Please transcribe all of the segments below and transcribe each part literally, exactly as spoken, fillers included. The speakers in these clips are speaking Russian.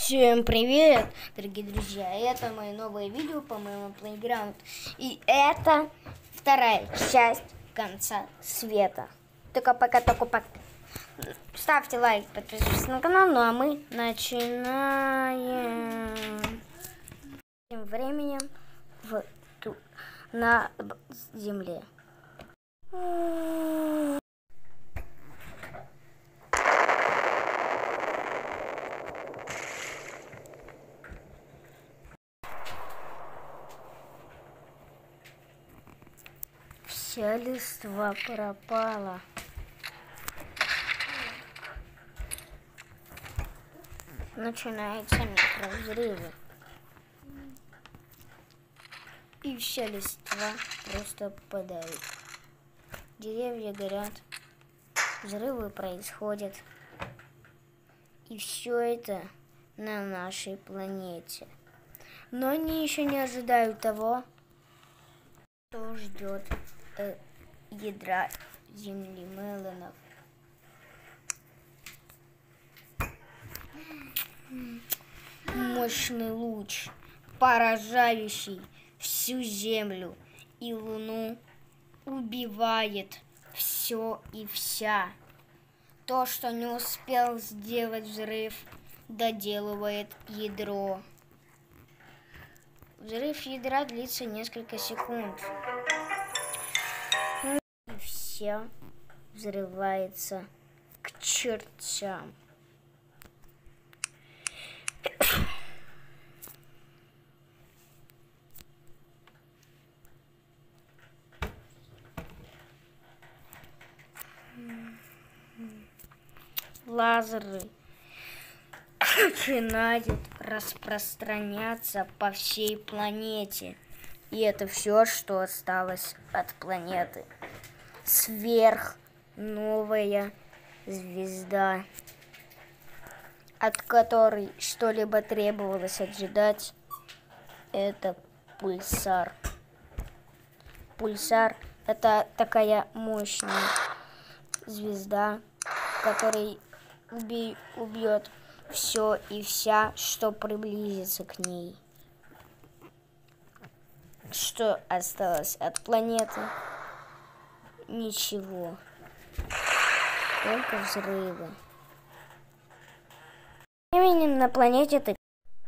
Всем привет, дорогие друзья! Это мои новые видео по моему плейграунду. И это вторая часть конца света. Только пока, только пока. Ставьте лайк, подписывайтесь на канал. Ну а мы начинаем. Тем временем в, ту, на земле. Вся листва пропала. Начинаются микровзрывы. И вся листва просто падает. Деревья горят. Взрывы происходят. И все это на нашей планете. Но они еще не ожидают того, что ждет э, ядра Земли Мелонов. Мощный луч, поражающий всю Землю и Луну, убивает все и вся. То, что не успел сделать взрыв, доделывает ядро. Взрыв ядра длится несколько секунд. И все взрывается к чертям. Лазеры начинают распространяться по всей планете. И это все, что осталось от планеты. Сверхновая звезда, от которой что-либо требовалось ожидать, это пульсар. Пульсар — это такая мощная звезда, которая уби- убьет все и вся, что приблизится к ней. Что осталось от планеты? Ничего. Только взрывы. Временем на планете ты.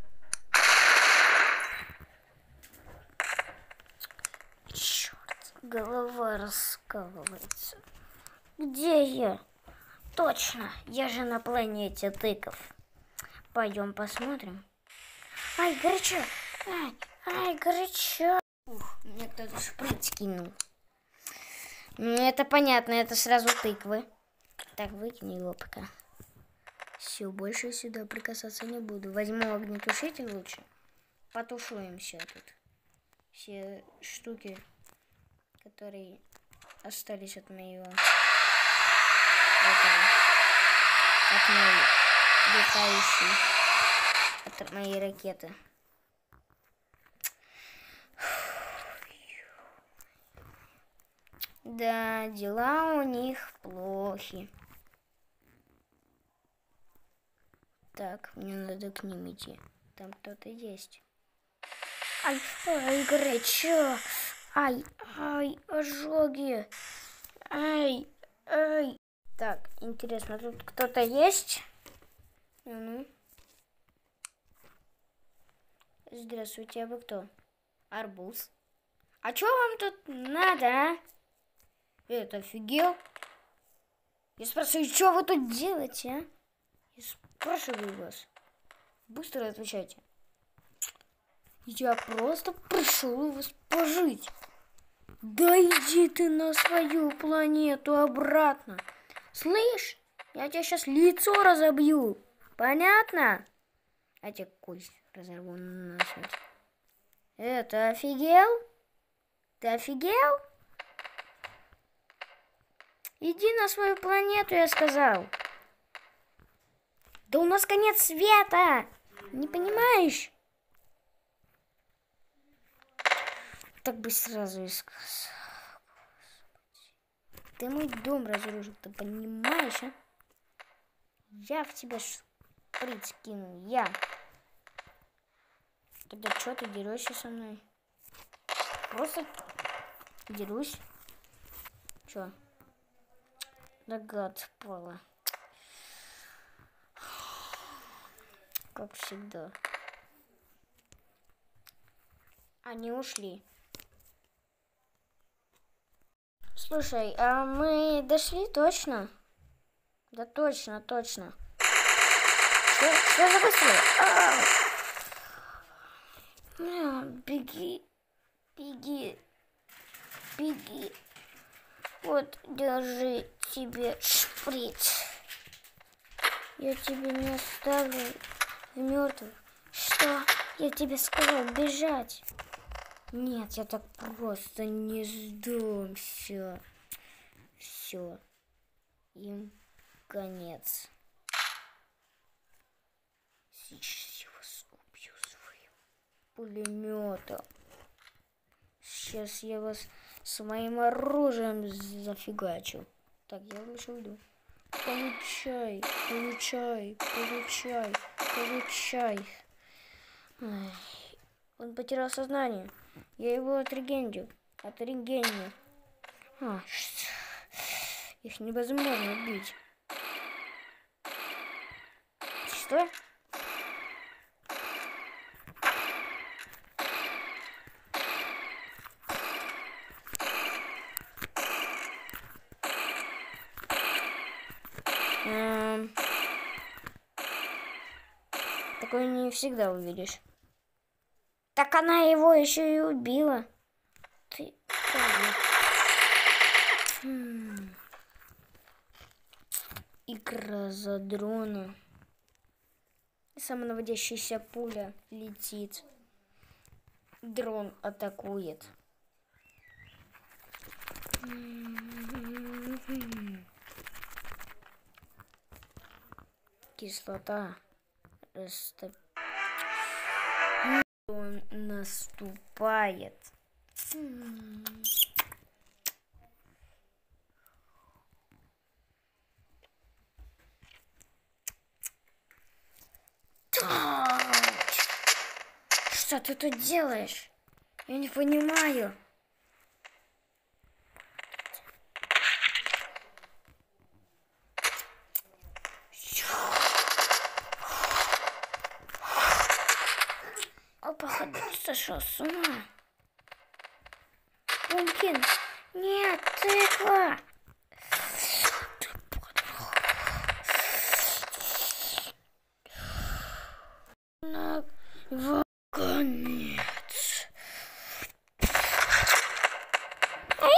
Черт, голова раскалывается. Где я? Точно, я же на планете тыков. Пойдем посмотрим. Ай, горячо! Ай, ай, горячо! Ух, мне кто-то шприц кинул. Ну, это понятно, это сразу тыквы. Так, выкини его пока. Все, больше сюда прикасаться не буду. Возьму огнетушитель лучше. Потушуем все тут. Все штуки, которые остались от моего... Этого. От моей летающей. От моей ракеты. Да, дела у них плохи. Так, мне надо к ним идти. Там кто-то есть. Ай, ай, горячо. Ай, ай, ожоги. Ай, ай. Так, интересно, тут кто-то есть? Ну-ну. Здравствуйте, а вы кто? Арбуз. А что вам тут надо, а? Это офигел? Я спрашиваю, что вы тут делаете, а? Я спрашиваю вас. Быстро отвечайте. Я просто пришел вас пожить. Да иди ты на свою планету обратно. Слышь, я тебе сейчас лицо разобью. Понятно? А тебе кость разорву насмерть. Это офигел? Ты офигел? Иди на свою планету, я сказал. Да у нас конец света. Не понимаешь? Так бы сразу и сказал. Ты мой дом разрушил, ты понимаешь, а? Я в тебя шприц кинул, я. Тогда что ты дерешься со мной? Просто дерусь. Чё? Да гад, Пола. Как всегда. Они ушли. Слушай, а мы дошли точно? Да точно, точно. Что, что за быстрее? А, беги, беги, беги. Вот, держи тебе шприц. Я тебе не оставлю в мертвых. Что? Я тебе сказал бежать. Нет, я так просто не сдамся. Все. Им конец. Сейчас я вас убью своим пулеметом. Сейчас я вас с моим оружием зафигачу. Так, я лучше уйду. Получай, получай, получай, получай. Ай, он потерял сознание. Я его отрегеню. Отрегеню. А, их невозможно убить. Что? Эм... Такое не всегда увидишь. Так она его еще и убила. Ты... Хм. Игра за дрона. Самонаводящаяся пуля летит. Дрон атакует. Кислота. Растоп... Он наступает. Что ты тут делаешь? Я не понимаю. О, походу, сошел с ума. Пумкин, нет, тыква. На его конец. Да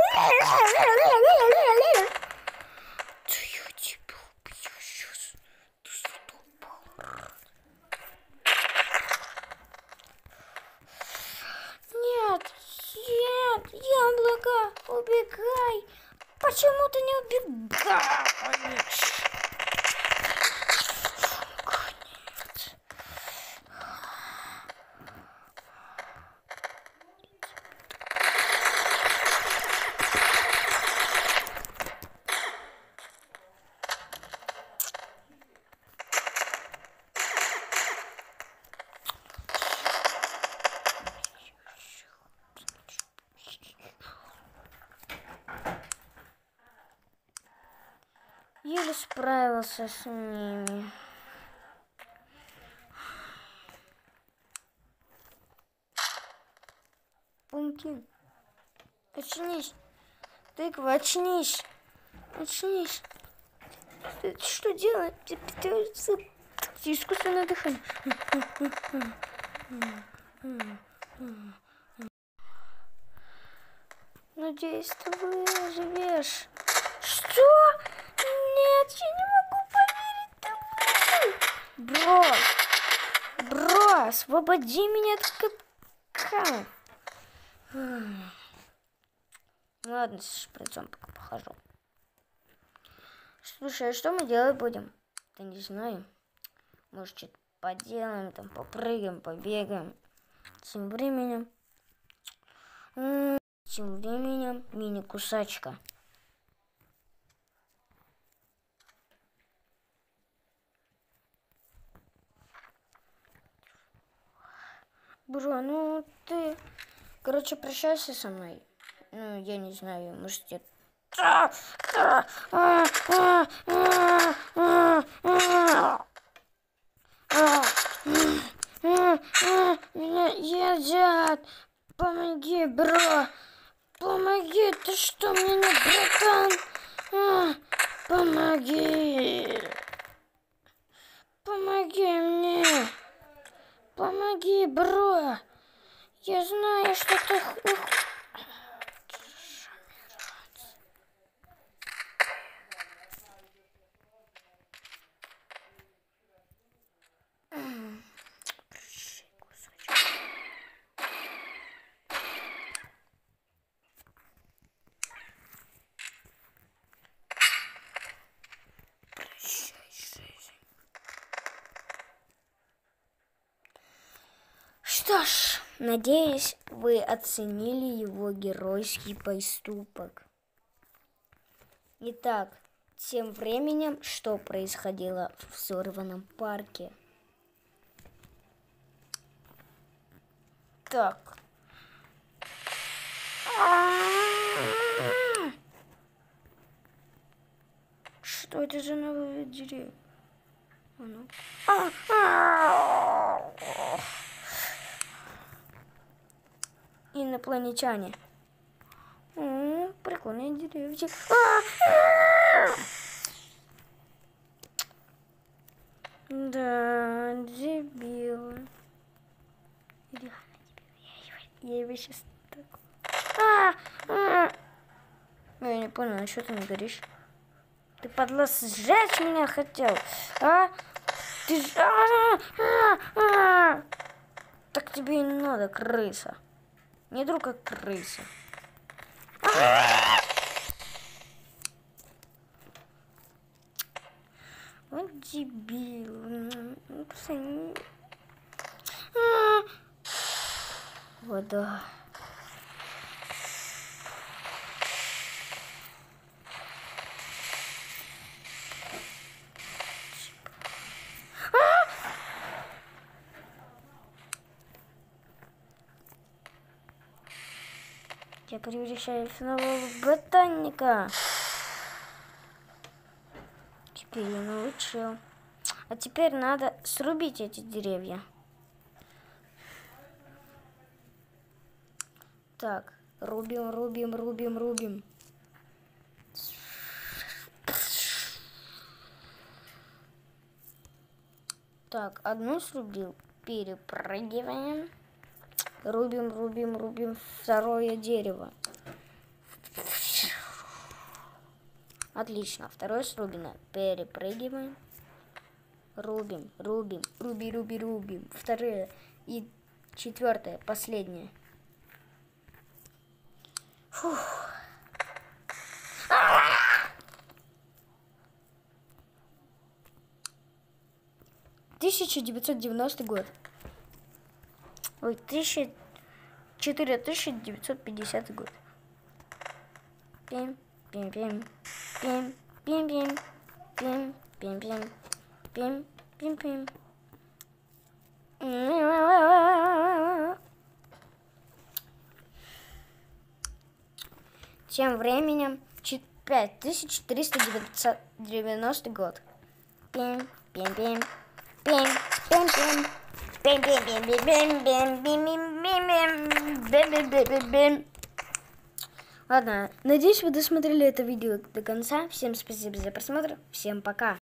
я тебя убью сейчас. Ты задолбал. Нет, нет, яблоко, убегай. Почему ты не убегаешь? Еле справился с ними. Пумкин, очнись. Тыква, очнись. Очнись. Ты что делаешь? Ты, ты, ты, ты искусственное дыхание. Надеюсь, ты выживешь. Что? Нет, я не могу поверить тобой. Бро, бро, освободи меня от капкана. Ладно, с шприцом пока похожу. Слушай, а что мы делать будем? Да не знаю. Может, что-то поделаем, там, попрыгаем, побегаем. Тем временем... Тем временем мини-кусачка. Бро, ну ты, короче, прощайся со мной. Ну, я не знаю, может, я... Меня едят! Помоги, бро! Помоги! Ты что, мне не братан? А, помоги! Помоги мне! Помоги, бро! Я знаю, что ты... Что ж, надеюсь, вы оценили его геройский поступок. Итак, тем временем, что происходило в взорванном парке? Так. Что это за новые деревья? Инопланетяне. О, прикольные деревья. Да, дебилы. Я его сейчас так... А, а. Я не понял, а что ты не горишь? Ты, падла, сжечь меня хотел, а? Ты... А, а, а. Так тебе и не надо, крыса. Не друг, как крыса. Вот дебил. Вода. Я превращаюсь снова в ботаника. Теперь я научил. А теперь надо срубить эти деревья. Так, рубим, рубим, рубим, рубим. Так, одну срубил. Перепрыгиваем. Рубим, рубим, рубим второе дерево. Отлично. Второе срублено. Перепрыгиваем. Рубим, рубим, руби, руби, рубим. Второе и четвертое, последнее. Фух. тысяча девятьсот девяностый год. Ой, тысяча четыре тысячи девятьсот пятидесятый год. Пим, пим, пим, пим, пим, пим, пим, пим, пим, пим, пим, пим. Тем временем пять тысяч триста девяностый год. Пим, пим, пим, пим, пим, пим. Ладно, надеюсь, вы досмотрели это видео до конца. Всем спасибо за просмотр. Всем пока.